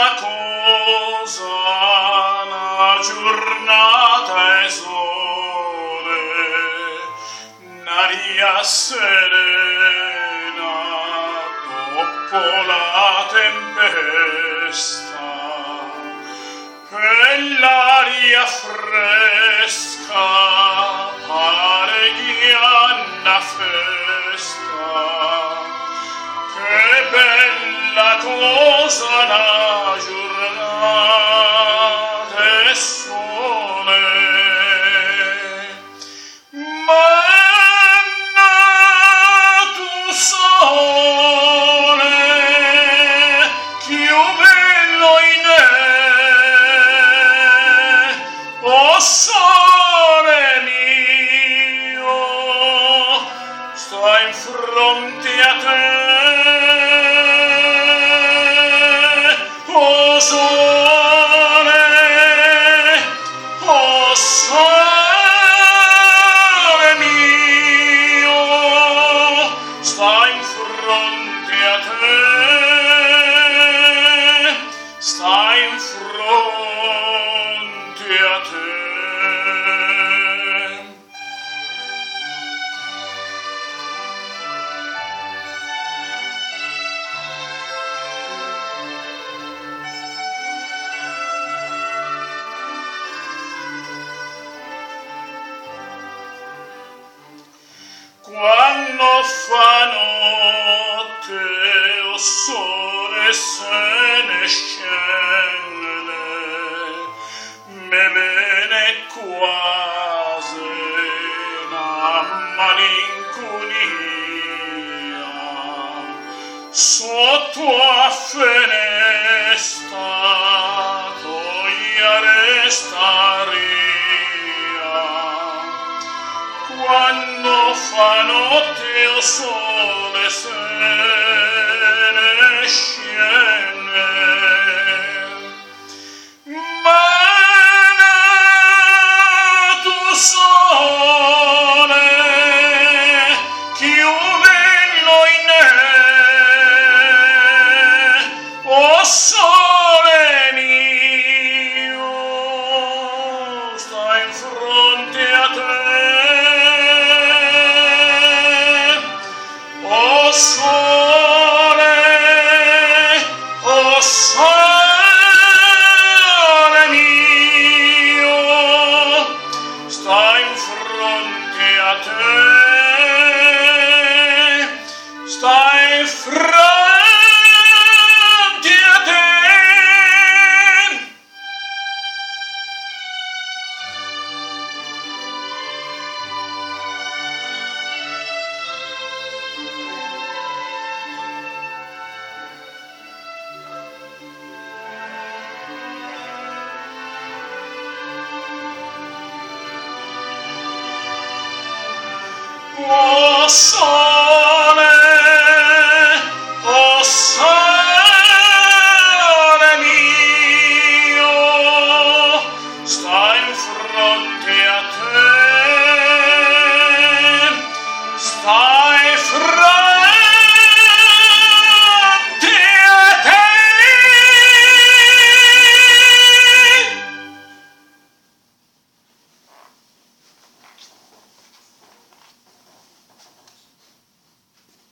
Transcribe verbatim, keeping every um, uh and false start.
bella cosa, una giornata e sole, un'aria serena dopo la tempesta, e l'aria fresca pare che una festa. Che bella cosa una giornata e sole, ma è nato sole, più bello in me, oh sole mio, sta in fronte a te. Oh sole, oh sole mio, sta in fronte a te, sta in fronte a te. Quando fa notte o sole se ne scende, me viene quasi una malinconia. Sotto a finestra togliere restaria. Quando fa notte o sole se ne scende, ma è nato sole, più bello in me, oh sole mio, sta in fronte a te. Oh sole, oh sole mio, sta in fronte a te, sta in fronte a te. Oh sole, oh sole mio, sta in fronte a te.